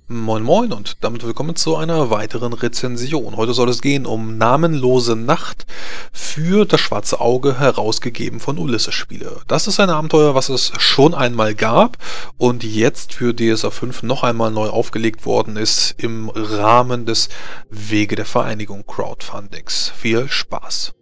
Moin Moin und damit willkommen zu einer weiteren Rezension. Heute soll es gehen um Namenlose Nacht für das Schwarze Auge, herausgegeben von Ulisses Spiele. Das ist ein Abenteuer, was es schon einmal gab und jetzt für DSA 5 noch einmal neu aufgelegt worden ist im Rahmen des Wege der Vereinigung Crowdfundings. Viel Spaß!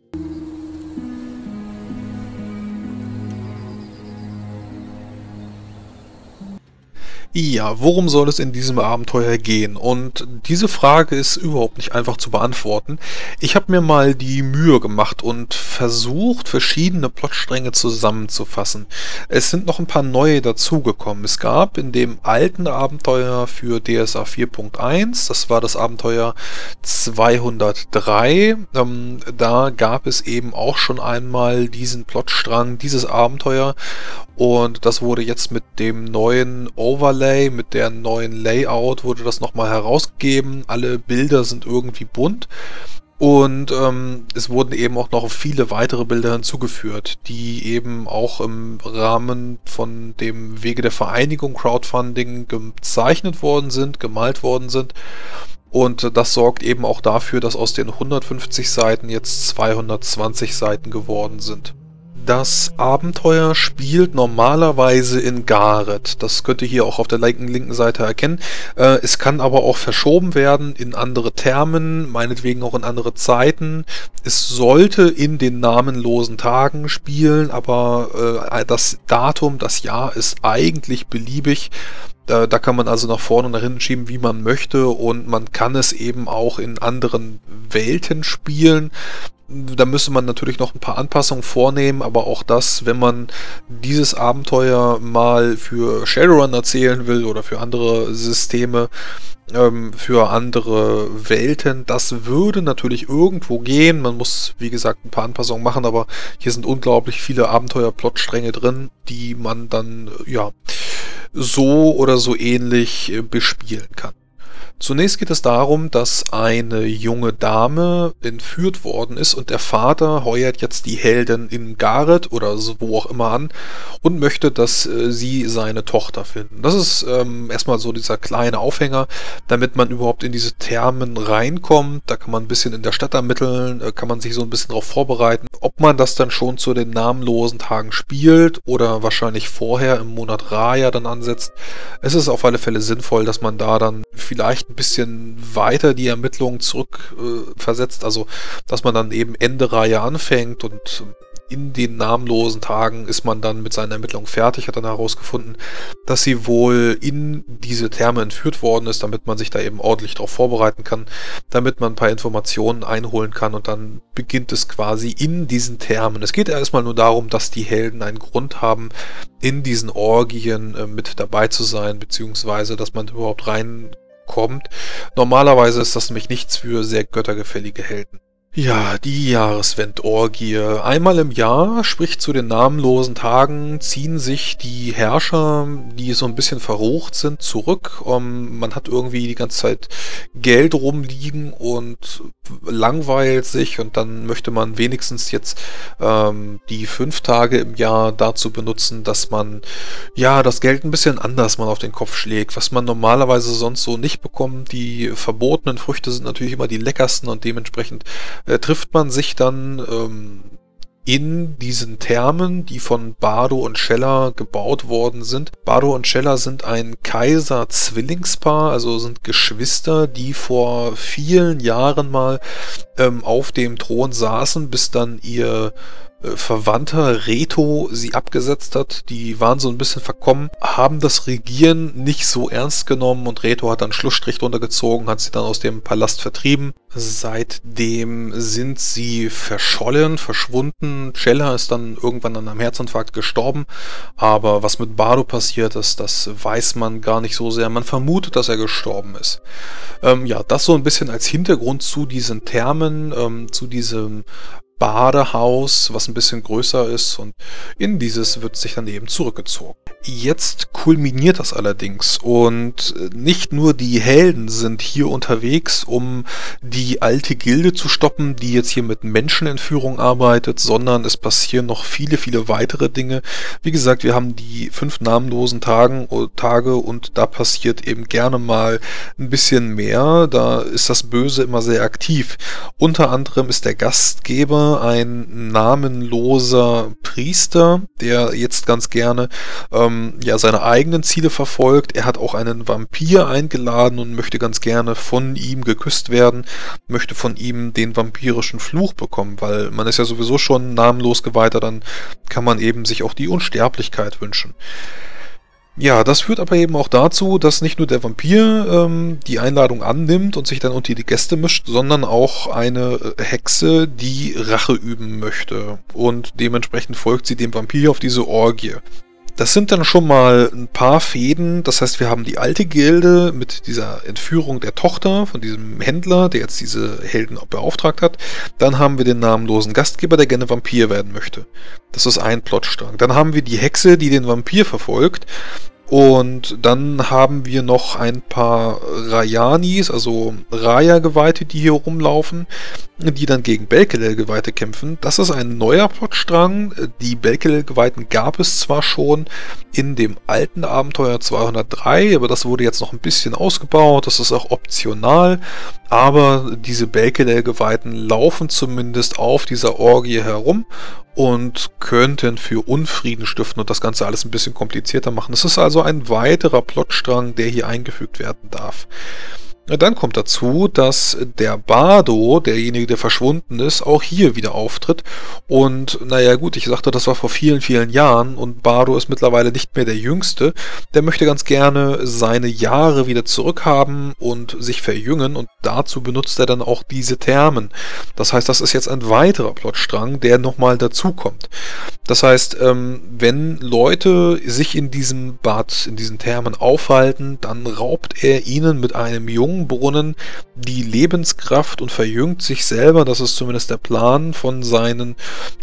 Ja, worum soll es in diesem Abenteuer gehen? Und diese Frage ist überhaupt nicht einfach zu beantworten. Ich habe mir mal die Mühe gemacht und versucht, verschiedene Plotstränge zusammenzufassen. Es sind noch ein paar neue dazugekommen. Es gab in dem alten Abenteuer für DSA 4.1, das war das Abenteuer 203, da gab es eben auch schon einmal diesen Plotstrang, dieses Abenteuer. Und das wurde jetzt mit dem neuen Overlay, mit der neuen Layout, wurde das nochmal herausgegeben. Alle Bilder sind irgendwie bunt. Und es wurden eben auch noch viele weitere Bilder hinzugeführt, die eben auch im Rahmen von dem Wege der Vereinigung Crowdfunding gezeichnet worden sind, gemalt worden sind. Und das sorgt eben auch dafür, dass aus den 150 Seiten jetzt 220 Seiten geworden sind. Das Abenteuer spielt normalerweise in Gareth. Das könnt ihr hier auch auf der linken Seite erkennen. Es kann aber auch verschoben werden in andere Termen, meinetwegen auch in andere Zeiten. Es sollte in den namenlosen Tagen spielen, aber das Datum, das Jahr ist eigentlich beliebig. Da kann man also nach vorne und nach hinten schieben, wie man möchte, und man kann es eben auch in anderen Welten spielen. Da müsste man natürlich noch ein paar Anpassungen vornehmen, aber auch das, wenn man dieses Abenteuer mal für Shadowrun erzählen will oder für andere Systeme, für andere Welten, das würde natürlich irgendwo gehen. Man muss, wie gesagt, ein paar Anpassungen machen, aber hier sind unglaublich viele Abenteuer-Plotstränge drin, die man dann, ja, so oder so ähnlich bespielen kann. Zunächst geht es darum, dass eine junge Dame entführt worden ist und der Vater heuert jetzt die Heldin in Gareth oder so, wo auch immer an und möchte, dass sie seine Tochter finden. Das ist erstmal so dieser kleine Aufhänger, damit man überhaupt in diese Thermen reinkommt. Da kann man ein bisschen in der Stadt ermitteln, kann man sich so ein bisschen darauf vorbereiten. Ob man das dann schon zu den namenlosen Tagen spielt oder wahrscheinlich vorher im Monat Raya dann ansetzt. Es ist auf alle Fälle sinnvoll, dass man da dann vielleicht ein bisschen weiter die Ermittlungen zurückversetzt, also dass man dann eben Ende Reihe anfängt und in den namenlosen Tagen ist man dann mit seinen Ermittlungen fertig, hat dann herausgefunden, dass sie wohl in diese Therme entführt worden ist, damit man sich da eben ordentlich darauf vorbereiten kann, damit man ein paar Informationen einholen kann und dann beginnt es quasi in diesen Thermen. Es geht erstmal nur darum, dass die Helden einen Grund haben, in diesen Orgien mit dabei zu sein, beziehungsweise dass man überhaupt reinkommt. Normalerweise ist das nämlich nichts für sehr göttergefällige Helden. Ja, die Jahreswendorgie. Einmal im Jahr, sprich zu den namenlosen Tagen, ziehen sich die Herrscher, die so ein bisschen verrucht sind, zurück. Man hat irgendwie die ganze Zeit Geld rumliegen und langweilt sich und dann möchte man wenigstens jetzt die 5 Tage im Jahr dazu benutzen, dass man ja das Geld ein bisschen anders mal auf den Kopf schlägt, was man normalerweise sonst so nicht bekommt. Die verbotenen Früchte sind natürlich immer die leckersten und dementsprechend trifft man sich dann in diesen Thermen, die von Bardo und Scheller gebaut worden sind. Bardo und Scheller sind ein Kaiser-Zwillingspaar, also sind Geschwister, die vor vielen Jahren mal auf dem Thron saßen, bis dann ihr Verwandter Reto sie abgesetzt hat. Die waren so ein bisschen verkommen, haben das Regieren nicht so ernst genommen und Reto hat dann Schlussstrich drunter gezogen, hat sie dann aus dem Palast vertrieben. Seitdem sind sie verschollen, verschwunden. Cella ist dann irgendwann an einem Herzinfarkt gestorben, aber was mit Bardo passiert ist, das weiß man gar nicht so sehr. Man vermutet, dass er gestorben ist. Ja, das so ein bisschen als Hintergrund zu diesen Thermen, zu diesem Badehaus, was ein bisschen größer ist, und in dieses wird sich dann eben zurückgezogen. Jetzt kulminiert das allerdings und nicht nur die Helden sind hier unterwegs, um die alte Gilde zu stoppen, die jetzt hier mit Menschenentführung arbeitet, sondern es passieren noch viele, viele weitere Dinge. Wie gesagt, wir haben die 5 namenlosen Tage und da passiert eben gerne mal ein bisschen mehr. Da ist das Böse immer sehr aktiv. Unter anderem ist der Gastgeber ein namenloser Priester, der jetzt ganz gerne seine eigenen Ziele verfolgt. Er hat auch einen Vampir eingeladen und möchte ganz gerne von ihm geküsst werden, möchte von ihm den vampirischen Fluch bekommen, weil man ist ja sowieso schon namenlos Geweihter, dann kann man eben sich auch die Unsterblichkeit wünschen. Ja, das führt aber eben auch dazu, dass nicht nur der Vampir die Einladung annimmt und sich dann unter die Gäste mischt, sondern auch eine Hexe, die Rache üben möchte. Und dementsprechend folgt sie dem Vampir auf diese Orgie. Das sind dann schon mal ein paar Fäden, das heißt, wir haben die alte Gilde mit dieser Entführung der Tochter von diesem Händler, der jetzt diese Helden beauftragt hat. Dann haben wir den namenlosen Gastgeber, der gerne Vampir werden möchte. Das ist ein Plotstrang. Dann haben wir die Hexe, die den Vampir verfolgt. Und dann haben wir noch ein paar Rayanis, also Raya-Geweihte, die hier rumlaufen, die dann gegen Belkelel-Geweihte kämpfen. Das ist ein neuer Plotstrang. Die Belkelel-Geweihten gab es zwar schon in dem alten Abenteuer 203, aber das wurde jetzt noch ein bisschen ausgebaut. Das ist auch optional. Aber diese Belkelel-Geweihten laufen zumindest auf dieser Orgie herum und könnten für Unfrieden stiften und das Ganze alles ein bisschen komplizierter machen. Es ist also ein weiterer Plotstrang, der hier eingefügt werden darf. Dann kommt dazu, dass der Bardo, derjenige, der verschwunden ist, auch hier wieder auftritt. Und naja gut, ich sagte, das war vor vielen, vielen Jahren und Bardo ist mittlerweile nicht mehr der Jüngste. Der möchte ganz gerne seine Jahre wieder zurückhaben und sich verjüngen und dazu benutzt er dann auch diese Thermen. Das heißt, das ist jetzt ein weiterer Plotstrang, der nochmal dazukommt. Das heißt, wenn Leute sich in diesem Bad, in diesen Thermen aufhalten, dann raubt er ihnen mit einem Jungbrunnen die Lebenskraft und verjüngt sich selber. Das ist zumindest der Plan von seinen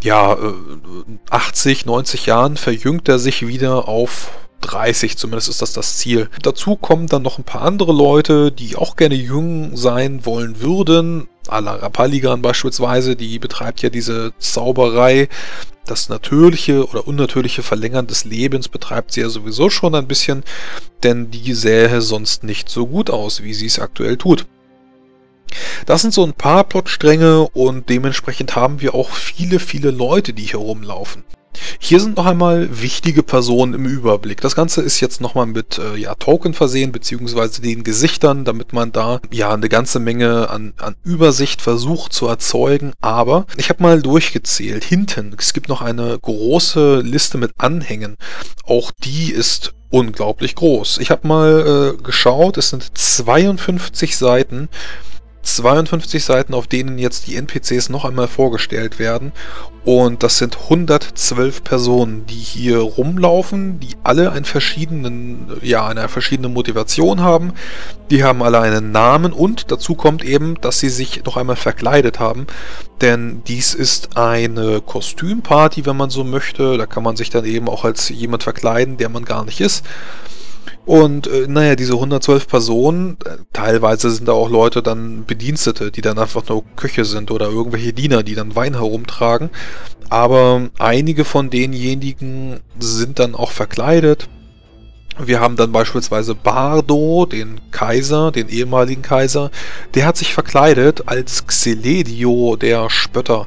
80, 90 Jahren, verjüngt er sich wieder auf 30, zumindest ist das Ziel. Dazu kommen dann noch ein paar andere Leute, die auch gerne jung sein wollen würden. Ala Rapalligan beispielsweise, die betreibt ja diese Zauberei. Das natürliche oder unnatürliche Verlängern des Lebens betreibt sie ja sowieso schon ein bisschen, denn die sähe sonst nicht so gut aus, wie sie es aktuell tut. Das sind so ein paar Plotstränge und dementsprechend haben wir auch viele, viele Leute, die hier rumlaufen. Hier sind noch einmal wichtige Personen im Überblick. Das Ganze ist jetzt nochmal mit Token versehen, beziehungsweise den Gesichtern, damit man da eine ganze Menge an Übersicht versucht zu erzeugen. Aber ich habe mal durchgezählt. Hinten, es gibt noch eine große Liste mit Anhängen. Auch die ist unglaublich groß. Ich habe mal geschaut, es sind 52 Seiten. 52 Seiten, auf denen jetzt die NPCs noch einmal vorgestellt werden. Und das sind 112 Personen, die hier rumlaufen, die alle eine verschiedene Motivation haben. Die haben alle einen Namen und dazu kommt eben, dass sie sich noch einmal verkleidet haben. Denn dies ist eine Kostümparty, wenn man so möchte. Da kann man sich dann eben auch als jemand verkleiden, der man gar nicht ist. Und diese 112 Personen, teilweise sind da auch Leute dann Bedienstete, die dann einfach nur Köche sind oder irgendwelche Diener, die dann Wein herumtragen. Aber einige von denjenigen sind dann auch verkleidet. Wir haben dann beispielsweise Bardo, den Kaiser, den ehemaligen Kaiser. Der hat sich verkleidet als Xeledio, der Spötter.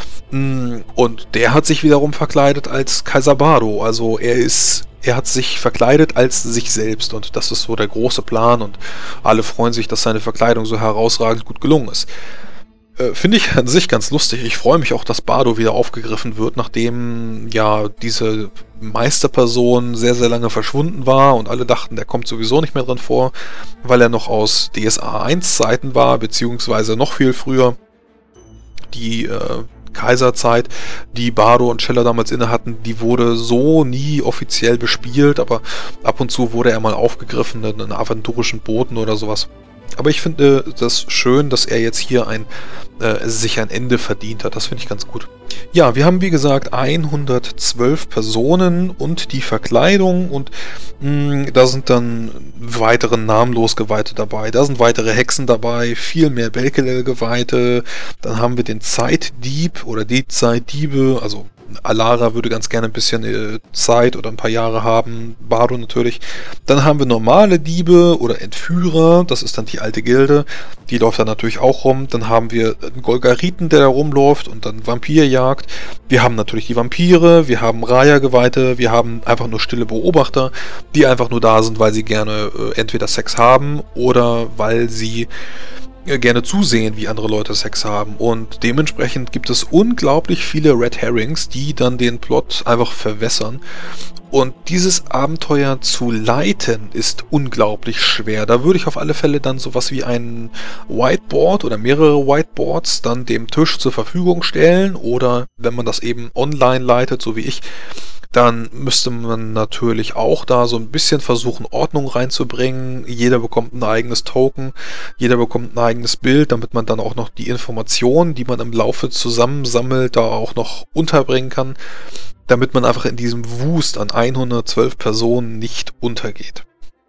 Und der hat sich wiederum verkleidet als Kaiser Bardo. Also er hat sich verkleidet als sich selbst und das ist so der große Plan und alle freuen sich, dass seine Verkleidung so herausragend gut gelungen ist. Finde ich an sich ganz lustig. Ich freue mich auch, dass Bardo wieder aufgegriffen wird, nachdem diese Meisterperson sehr, sehr lange verschwunden war und alle dachten, der kommt sowieso nicht mehr drin vor, weil er noch aus DSA 1 Zeiten war, beziehungsweise noch viel früher. Die Kaiserzeit, die Bardo und Scheller damals inne hatten, die wurde so nie offiziell bespielt, aber ab und zu wurde er mal aufgegriffen in einen aventurischen Boten oder sowas. Aber ich finde das schön, dass er jetzt hier sich ein Ende verdient hat. Das finde ich ganz gut. Ja, wir haben wie gesagt 112 Personen und die Verkleidung und da sind dann weitere namenlos Geweihte dabei. Da sind weitere Hexen dabei, viel mehr Belkelel-Geweihte. Dann haben wir den Zeitdieb oder die Zeitdiebe, also Alara würde ganz gerne ein bisschen Zeit oder ein paar Jahre haben, Bardo natürlich. Dann haben wir normale Diebe oder Entführer, das ist dann die alte Gilde, die läuft dann natürlich auch rum. Dann haben wir einen Golgariten, der da rumläuft und dann Vampirjagd. Wir haben natürlich die Vampire, wir haben Raya-Geweihte, wir haben einfach nur stille Beobachter, die einfach nur da sind, weil sie gerne entweder Sex haben oder weil sie gerne zusehen, wie andere Leute Sex haben. Und dementsprechend gibt es unglaublich viele Red Herrings, die dann den Plot einfach verwässern. Und dieses Abenteuer zu leiten ist unglaublich schwer. Da würde ich auf alle Fälle dann sowas wie ein Whiteboard oder mehrere Whiteboards dann dem Tisch zur Verfügung stellen. Oder wenn man das eben online leitet, so wie ich, dann müsste man natürlich auch da so ein bisschen versuchen, Ordnung reinzubringen. Jeder bekommt ein eigenes Token, jeder bekommt ein eigenes Bild, damit man dann auch noch die Informationen, die man im Laufe zusammensammelt, da auch noch unterbringen kann, damit man einfach in diesem Wust an 112 Personen nicht untergeht.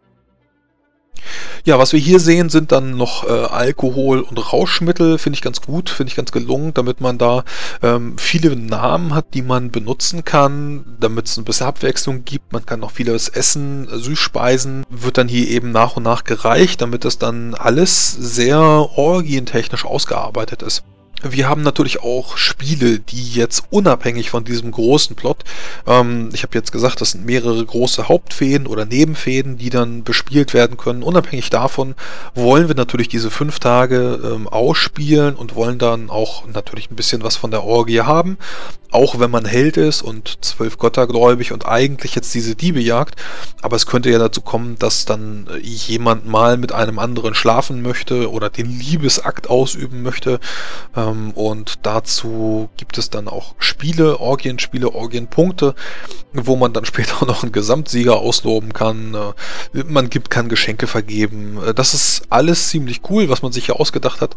Ja, was wir hier sehen, sind dann noch Alkohol und Rauschmittel, finde ich ganz gut, finde ich ganz gelungen, damit man da viele Namen hat, die man benutzen kann, damit es ein bisschen Abwechslung gibt. Man kann noch vieles essen, Süßspeisen, wird dann hier eben nach und nach gereicht, damit das dann alles sehr orgientechnisch ausgearbeitet ist. Wir haben natürlich auch Spiele, die jetzt unabhängig von diesem großen Plot, ich habe jetzt gesagt, das sind mehrere große Hauptfäden oder Nebenfäden, die dann bespielt werden können. Unabhängig davon wollen wir natürlich diese 5 Tage ausspielen und wollen dann auch natürlich ein bisschen was von der Orgie haben. Auch wenn man Held ist und 12 Götter gläubig und eigentlich jetzt diese Diebe jagt. Aber es könnte ja dazu kommen, dass dann jemand mal mit einem anderen schlafen möchte oder den Liebesakt ausüben möchte. Und dazu gibt es dann auch Spiele, Orgienpunkte, wo man dann später auch noch einen Gesamtsieger ausloben kann. Kann Geschenke vergeben. Das ist alles ziemlich cool, was man sich hier ausgedacht hat.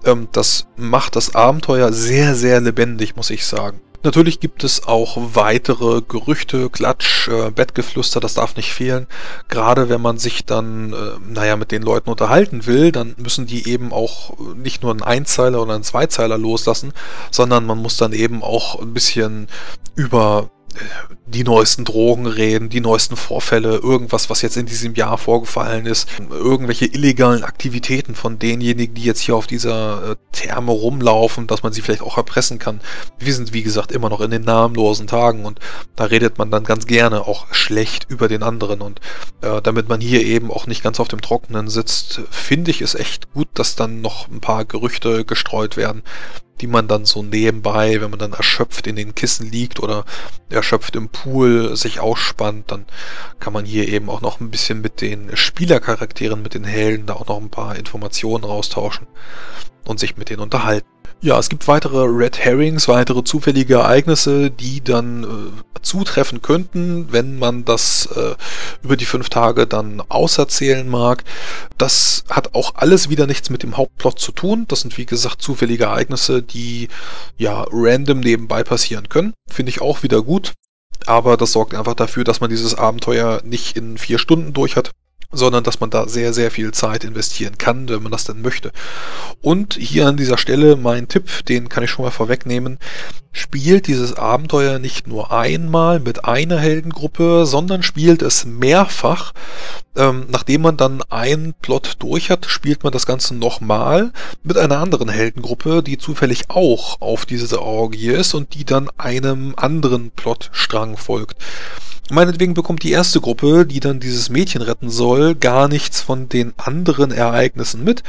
Das macht das Abenteuer sehr, sehr lebendig, muss ich sagen. Natürlich gibt es auch weitere Gerüchte, Klatsch, Bettgeflüster, das darf nicht fehlen. Gerade wenn man sich dann, mit den Leuten unterhalten will, dann müssen die eben auch nicht nur einen Einzeiler oder einen Zweizeiler loslassen, sondern man muss dann eben auch ein bisschen über die neuesten Drogen reden, die neuesten Vorfälle, irgendwas, was jetzt in diesem Jahr vorgefallen ist, irgendwelche illegalen Aktivitäten von denjenigen, die jetzt hier auf dieser Therme rumlaufen, dass man sie vielleicht auch erpressen kann. Wir sind, wie gesagt, immer noch in den namenlosen Tagen und da redet man dann ganz gerne auch schlecht über den anderen und damit man hier eben auch nicht ganz auf dem Trockenen sitzt, finde ich es echt gut, dass dann noch ein paar Gerüchte gestreut werden, die man dann so nebenbei, wenn man dann erschöpft in den Kissen liegt oder erschöpft im Pool sich ausspannt, dann kann man hier eben auch noch ein bisschen mit den Spielercharakteren, mit den Helden da auch noch ein paar Informationen austauschen und sich mit denen unterhalten. Ja, es gibt weitere Red Herrings, weitere zufällige Ereignisse, die dann zutreffen könnten, wenn man das über die 5 Tage dann auserzählen mag. Das hat auch alles wieder nichts mit dem Hauptplot zu tun. Das sind wie gesagt zufällige Ereignisse, die ja random nebenbei passieren können. Finde ich auch wieder gut. Aber das sorgt einfach dafür, dass man dieses Abenteuer nicht in 4 Stunden durch hat, sondern dass man da sehr, sehr viel Zeit investieren kann, wenn man das denn möchte. Und hier an dieser Stelle mein Tipp, den kann ich schon mal vorwegnehmen: Spielt dieses Abenteuer nicht nur einmal mit einer Heldengruppe, sondern spielt es mehrfach. Nachdem man dann einen Plot durch hat, spielt man das Ganze nochmal mit einer anderen Heldengruppe, die zufällig auch auf diese Orgie ist und die dann einem anderen Plotstrang folgt. Meinetwegen bekommt die erste Gruppe, die dann dieses Mädchen retten soll, gar nichts von den anderen Ereignissen mit.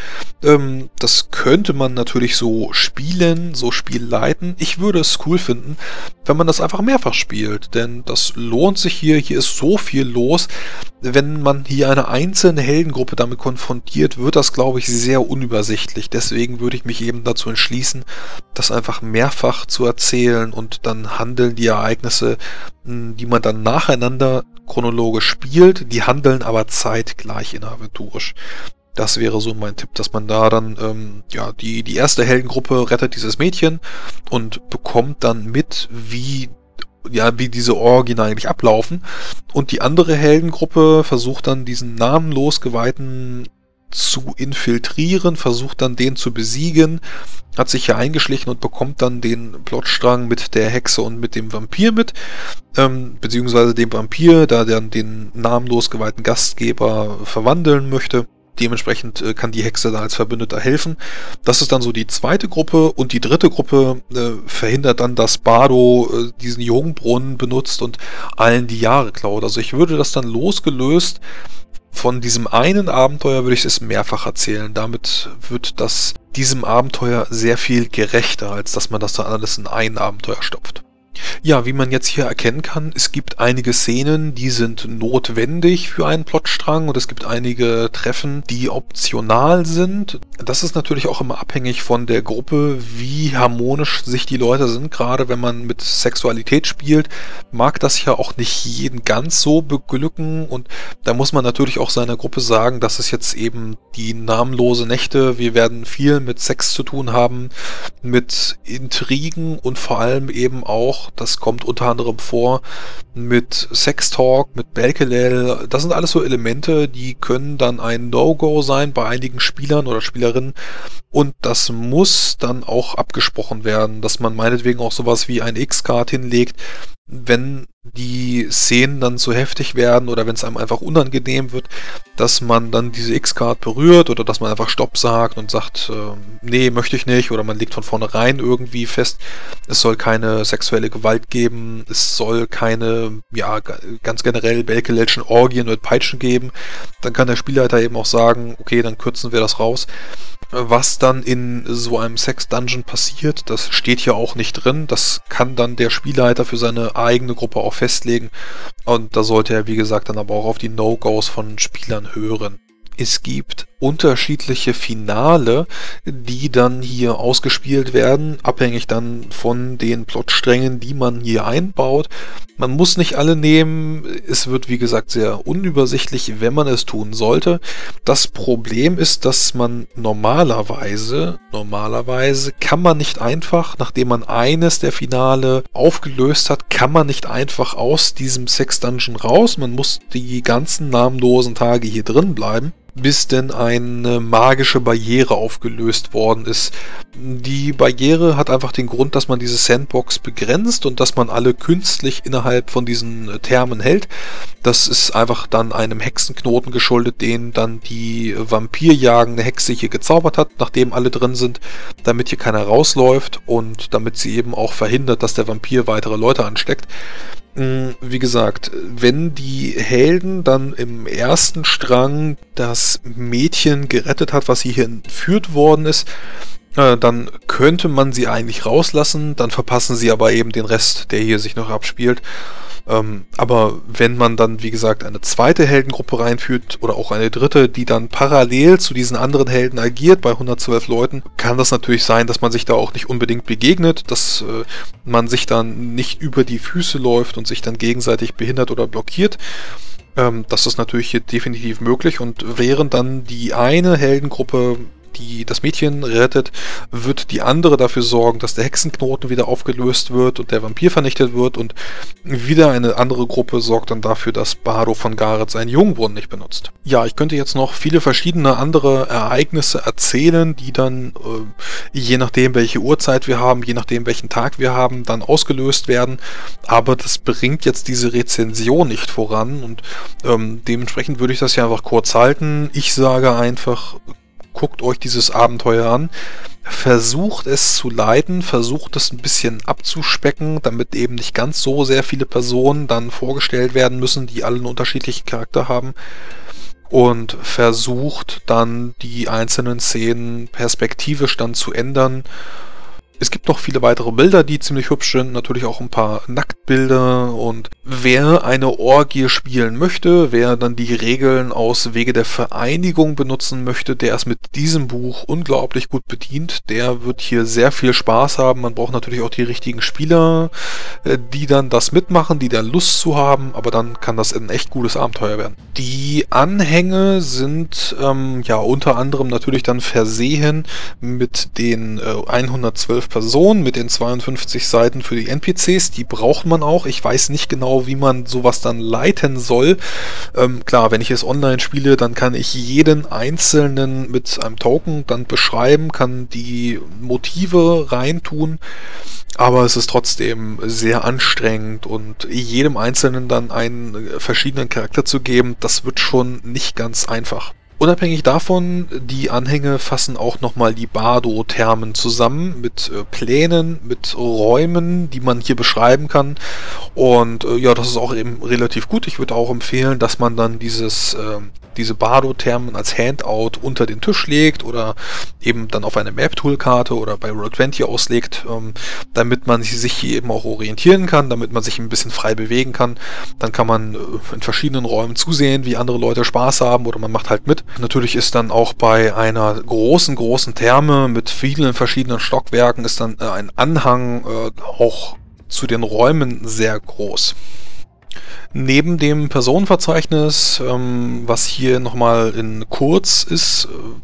Das könnte man natürlich so spielen, so spielleiten. Ich würde es cool finden, wenn man das einfach mehrfach spielt, denn das lohnt sich hier. Hier ist so viel los. Wenn man hier eine einzelne Heldengruppe damit konfrontiert, wird das, glaube ich, sehr unübersichtlich. Deswegen würde ich mich eben dazu entschließen, das einfach mehrfach zu erzählen und dann handeln die Ereignisse, die man dann nacheinander chronologisch spielt, die handeln aber zeitgleich inaventurisch. Das wäre so mein Tipp, dass man da dann, ja, die erste Heldengruppe rettet dieses Mädchen und bekommt dann mit, wie diese Orgien eigentlich ablaufen. Und die andere Heldengruppe versucht dann diesen namenlos Geweihten zu infiltrieren, versucht dann den zu besiegen, hat sich hier eingeschlichen und bekommt dann den Plotstrang mit der Hexe und mit dem Vampir mit, beziehungsweise dem Vampir, da der den namenlos geweihten Gastgeber verwandeln möchte. Dementsprechend kann die Hexe da als Verbündeter helfen. Das ist dann so die zweite Gruppe, und die dritte Gruppe verhindert dann, dass Bardo diesen Jungbrunnen benutzt und allen die Jahre klaut. Also ich würde das dann losgelöst von diesem einen Abenteuer, würde ich es mehrfach erzählen. Damit wird das diesem Abenteuer sehr viel gerechter, als dass man das dann alles in ein Abenteuer stopft. Ja, wie man jetzt hier erkennen kann, es gibt einige Szenen, die sind notwendig für einen Plotstrang, und es gibt einige Treffen, die optional sind. Das ist natürlich auch immer abhängig von der Gruppe, wie harmonisch sich die Leute sind. Gerade wenn man mit Sexualität spielt, mag das ja auch nicht jeden ganz so beglücken, und da muss man natürlich auch seiner Gruppe sagen, dass es jetzt eben die namenlose Nächte, wir werden viel mit Sex zu tun haben, mit Intrigen und vor allem eben auch, das kommt unter anderem vor, mit Sextalk, mit Belkelel. Das sind alles so Elemente, die können dann ein No-Go sein bei einigen Spielern oder Spielerinnen. Und das muss dann auch abgesprochen werden, dass man meinetwegen auch sowas wie ein X-Card hinlegt, wenn die Szenen dann zu heftig werden oder wenn es einem einfach unangenehm wird, dass man dann diese X-Card berührt oder dass man einfach Stopp sagt und sagt, nee, möchte ich nicht, oder man legt von vornherein irgendwie fest, es soll keine sexuelle Gewalt geben, es soll keine, ja, ganz generell Belkelelschen Orgien mit Peitschen geben. Dann kann der Spielleiter eben auch sagen, okay, dann kürzen wir das raus. Was dann in so einem Sex-Dungeon passiert, das steht hier auch nicht drin. Das kann dann der Spielleiter für seine eigene Gruppe auch festlegen. Und da sollte er, wie gesagt, dann aber auch auf die No-Gos von Spielern hören. Es gibt unterschiedliche Finale, die dann hier ausgespielt werden, abhängig dann von den Plotsträngen, die man hier einbaut. Man muss nicht alle nehmen, es wird wie gesagt sehr unübersichtlich, wenn man es tun sollte. Das Problem ist, dass man normalerweise kann man nicht einfach, nachdem man eines der Finale aufgelöst hat, kann man nicht einfach aus diesem Sex-Dungeon raus. Man muss die ganzen namenlosen Tage hier drin bleiben, bis denn eine magische Barriere aufgelöst worden ist. Die Barriere hat einfach den Grund, dass man diese Sandbox begrenzt und dass man alle künstlich innerhalb von diesen Thermen hält. Das ist einfach dann einem Hexenknoten geschuldet, den dann die vampirjagende Hexe hier gezaubert hat, nachdem alle drin sind, damit hier keiner rausläuft und damit sie eben auch verhindert, dass der Vampir weitere Leute ansteckt. Wie gesagt, wenn die Helden dann im ersten Strang das Mädchen gerettet hat, was hier entführt worden ist, dann könnte man sie eigentlich rauslassen, dann verpassen sie aber eben den Rest, der hier sich noch abspielt. Aber wenn man dann, wie gesagt, eine zweite Heldengruppe reinführt oder auch eine dritte, die dann parallel zu diesen anderen Helden agiert, bei 112 Leuten, kann das natürlich sein, dass man sich da auch nicht unbedingt begegnet, dass man sich dann nicht über die Füße läuft und sich dann gegenseitig behindert oder blockiert. Das ist natürlich hier definitiv möglich, und während dann die eine Heldengruppe die das Mädchen rettet, wird die andere dafür sorgen, dass der Hexenknoten wieder aufgelöst wird und der Vampir vernichtet wird, und wieder eine andere Gruppe sorgt dann dafür, dass Bardo von Gareth seinen Jungbrunnen nicht benutzt. Ja, ich könnte jetzt noch viele verschiedene andere Ereignisse erzählen, die dann, je nachdem welche Uhrzeit wir haben, je nachdem welchen Tag wir haben, dann ausgelöst werden, aber das bringt jetzt diese Rezension nicht voran, und dementsprechend würde ich das ja einfach kurz halten. Ich sage einfach, guckt euch dieses Abenteuer an, versucht es zu leiten, versucht es ein bisschen abzuspecken, damit eben nicht ganz so sehr viele Personen dann vorgestellt werden müssen, die alle einen unterschiedlichen Charakter haben, und versucht dann die einzelnen Szenen perspektivisch dann zu ändern. Es gibt noch viele weitere Bilder, die ziemlich hübsch sind, natürlich auch ein paar Nacktbilder, und wer eine Orgie spielen möchte, wer dann die Regeln aus Wege der Vereinigung benutzen möchte, der ist mit diesem Buch unglaublich gut bedient. Der wird hier sehr viel Spaß haben. Man braucht natürlich auch die richtigen Spieler, die dann das mitmachen, die da Lust zu haben, aber dann kann das ein echt gutes Abenteuer werden. Die Anhänge sind ja unter anderem natürlich dann versehen mit den 112 Personen, mit den 52 Seiten für die NPCs. Die braucht man auch. Ich weiß nicht genau, wie man sowas dann leiten soll. Klar, wenn ich es online spiele, dann kann ich jeden einzelnen mit einem Token dann beschreiben, kann die Motive reintun. Aber es ist trotzdem sehr anstrengend, und jedem Einzelnen dann einen verschiedenen Charakter zu geben, das wird schon nicht ganz einfach. Unabhängig davon, die Anhänge fassen auch nochmal die Bardo-Thermen zusammen mit Plänen, mit Räumen, die man hier beschreiben kann. Und ja, das ist auch eben relativ gut. Ich würde auch empfehlen, dass man dann diese Bardo-Thermen als Handout unter den Tisch legt oder eben dann auf eine Map-Tool-Karte oder bei Roll20 auslegt, damit man sich hier eben auch orientieren kann, damit man sich ein bisschen frei bewegen kann. Dann kann man in verschiedenen Räumen zusehen, wie andere Leute Spaß haben, oder man macht halt mit. Natürlich ist dann auch bei einer großen Therme mit vielen verschiedenen Stockwerken ist dann ein Anhang auch zu den Räumen sehr groß. Neben dem Personenverzeichnis, was hier nochmal in kurz ist,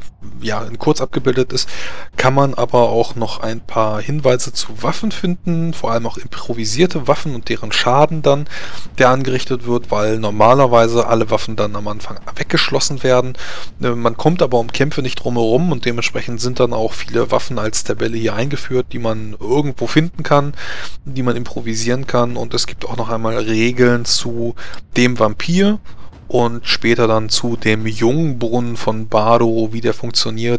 in kurz abgebildet ist, kann man aber auch noch ein paar Hinweise zu Waffen finden, vor allem auch improvisierte Waffen und deren Schaden dann, der angerichtet wird, weil normalerweise alle Waffen dann am Anfang weggeschlossen werden. Man kommt aber um Kämpfe nicht drumherum, und dementsprechend sind dann auch viele Waffen als Tabelle hier eingeführt, die man irgendwo finden kann, die man improvisieren kann, und es gibt auch noch einmal Regeln zu dem Vampir und später dann zu dem Jungbrunnen von Bardo, wie der funktioniert,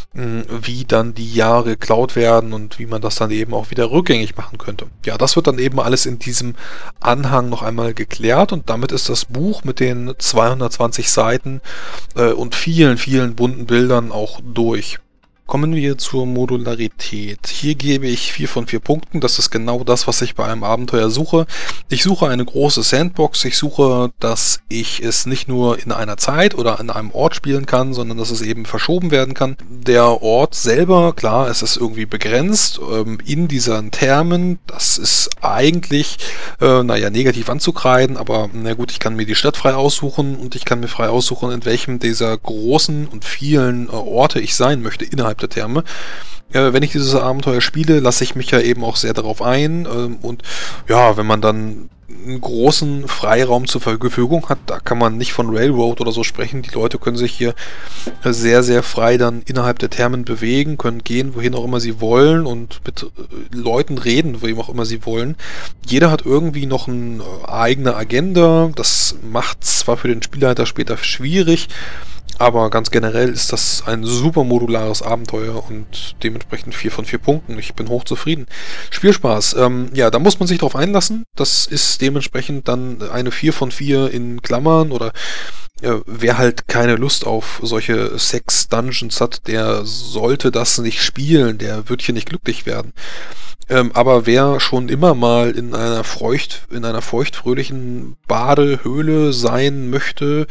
wie dann die Jahre geklaut werden und wie man das dann eben auch wieder rückgängig machen könnte. Ja, das wird dann eben alles in diesem Anhang noch einmal geklärt, und damit ist das Buch mit den 220 Seiten und vielen bunten Bildern auch durch. Kommen wir zur Modularität. Hier gebe ich 4 von 4 Punkten. Das ist genau das, was ich bei einem Abenteuer suche. Ich suche eine große Sandbox. Ich suche, dass ich es nicht nur in einer Zeit oder an einem Ort spielen kann, sondern dass es eben verschoben werden kann. Der Ort selber, klar, es ist irgendwie begrenzt in diesen Thermen. Das ist eigentlich, negativ anzukreiden, aber na gut, ich kann mir die Stadt frei aussuchen, und ich kann mir frei aussuchen, in welchem dieser großen und vielen Orte ich sein möchte innerhalb der Therme. Wenn ich dieses Abenteuer spiele, lasse ich mich ja eben auch sehr darauf ein, und ja, wenn man dann einen großen Freiraum zur Verfügung hat, da kann man nicht von Railroad oder so sprechen. Die Leute können sich hier sehr frei dann innerhalb der Thermen bewegen, können gehen, wohin auch immer sie wollen, und mit Leuten reden, wem auch immer sie wollen. Jeder hat irgendwie noch eine eigene Agenda. Das macht zwar für den Spielleiter später schwierig, aber ganz generell ist das ein super modulares Abenteuer und dementsprechend 4 von 4 Punkten. Ich bin hochzufrieden. Spielspaß. Da muss man sich drauf einlassen. Das ist dementsprechend dann eine 4 von 4 in Klammern, oder wer halt keine Lust auf solche Sex-Dungeons hat, der sollte das nicht spielen. Der wird hier nicht glücklich werden. Aber wer schon immer mal in einer feuchtfröhlichen Badehöhle sein möchte,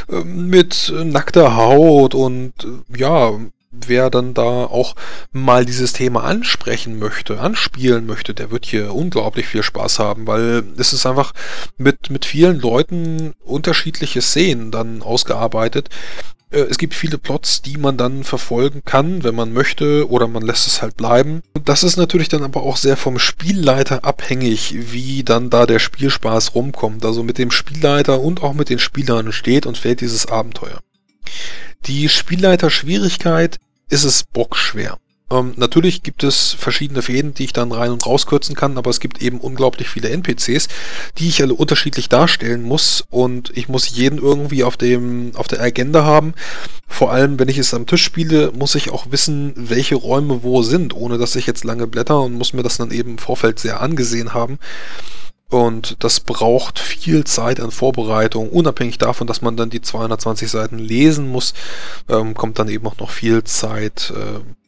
mit nackter Haut, und wer dann da auch mal dieses Thema anspielen möchte, der wird hier unglaublich viel Spaß haben, weil es ist einfach mit vielen Leuten unterschiedliche Szenen dann ausgearbeitet. Es gibt viele Plots, die man dann verfolgen kann, wenn man möchte, oder man lässt es halt bleiben. Das ist natürlich dann aber auch sehr vom Spielleiter abhängig, wie dann da der Spielspaß rumkommt. Also mit dem Spielleiter und auch mit den Spielern steht und fällt dieses Abenteuer. Die Spielleiter-Schwierigkeit ist es bockschwer. Natürlich gibt es verschiedene Fäden, die ich dann rein- und rauskürzen kann, aber es gibt eben unglaublich viele NPCs, die ich alle unterschiedlich darstellen muss, und ich muss jeden irgendwie auf der Agenda haben. Vor allem, wenn ich es am Tisch spiele, muss ich auch wissen, welche Räume wo sind, ohne dass ich jetzt lange blätter, und muss mir das dann eben im Vorfeld sehr angesehen haben. Und das braucht viel Zeit an Vorbereitung. Unabhängig davon, dass man dann die 220 Seiten lesen muss, kommt dann eben auch noch viel Zeit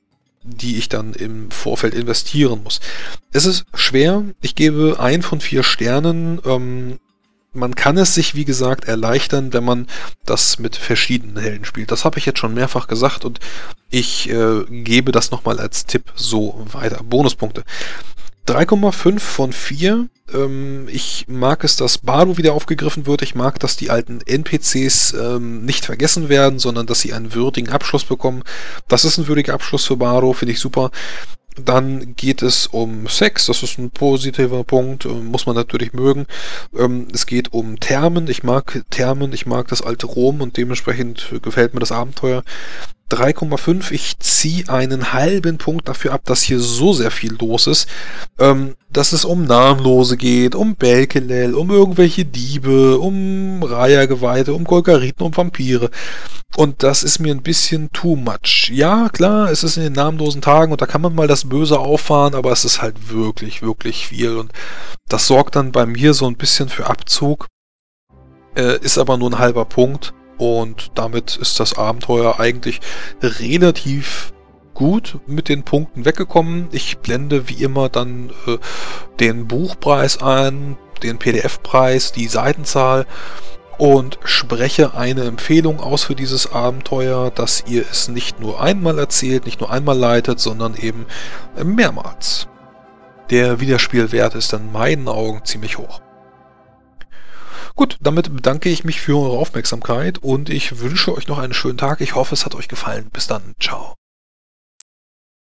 die ich dann im Vorfeld investieren muss. Es ist schwer. Ich gebe 1 von 4 Sternen. Man kann es sich, wie gesagt, erleichtern, wenn man das mit verschiedenen Helden spielt. Das habe ich jetzt schon mehrfach gesagt und ich gebe das nochmal als Tipp so weiter. Bonuspunkte. 3,5 von 4. Ich mag es, dass Bardo wieder aufgegriffen wird. Ich mag, dass die alten NPCs nicht vergessen werden, sondern dass sie einen würdigen Abschluss bekommen. Das ist ein würdiger Abschluss für Bardo, finde ich super. Dann geht es um Sex, das ist ein positiver Punkt, muss man natürlich mögen. Es geht um Thermen, ich mag das alte Rom und dementsprechend gefällt mir das Abenteuer. 3,5, ich ziehe einen halben Punkt dafür ab, dass hier so sehr viel los ist, dass es um Namenlose geht, um Belkelel, um irgendwelche Diebe, um Raya-Geweihte, um Golgariten, um Vampire. Und das ist mir ein bisschen too much. Ja, klar, es ist in den namenlosen Tagen und da kann man mal das Böse auffahren, aber es ist halt wirklich, wirklich viel. Und das sorgt dann bei mir so ein bisschen für Abzug, ist aber nur ein halber Punkt. Und damit ist das Abenteuer eigentlich relativ gut mit den Punkten weggekommen. Ich blende wie immer dann den Buchpreis ein, den PDF-Preis, die Seitenzahl und spreche eine Empfehlung aus für dieses Abenteuer, dass ihr es nicht nur einmal erzählt, nicht nur einmal leitet, sondern eben mehrmals. Der Wiederspielwert ist in meinen Augen ziemlich hoch. Gut, damit bedanke ich mich für eure Aufmerksamkeit und ich wünsche euch noch einen schönen Tag. Ich hoffe, es hat euch gefallen. Bis dann. Ciao.